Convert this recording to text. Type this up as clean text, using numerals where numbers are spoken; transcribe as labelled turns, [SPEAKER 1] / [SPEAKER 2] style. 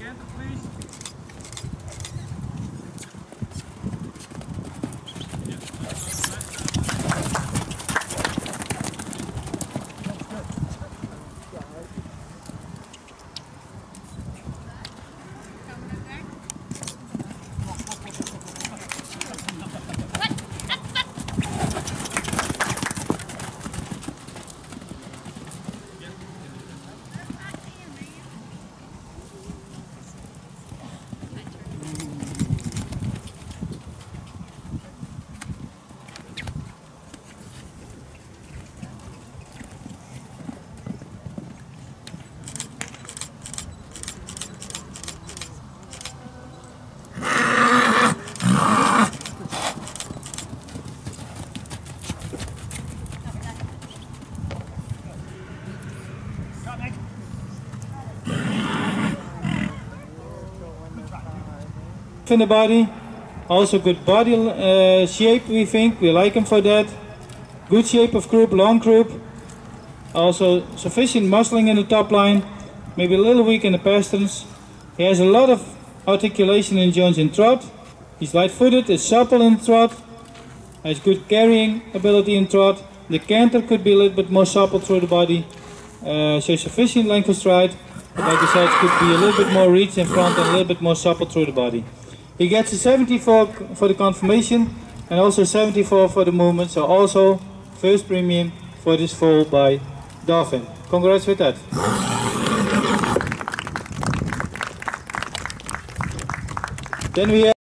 [SPEAKER 1] Canter, please.
[SPEAKER 2] In the body, also good body shape, we think, we like him for that. Good shape of croup, long croup. Also sufficient muscling in the top line, maybe a little weak in the pasterns. He has a lot of articulation in joints in trot. He's light-footed, is supple in trot. Has good carrying ability in trot. The canter could be a little bit more supple through the body. So sufficient length of stride. But like I said, could be a little bit more reach in front and a little bit more supple through the body. He gets a 74 for the confirmation and also 74 for the movement. So also first premium for this foal by Dolphin. Congrats with that. Then we have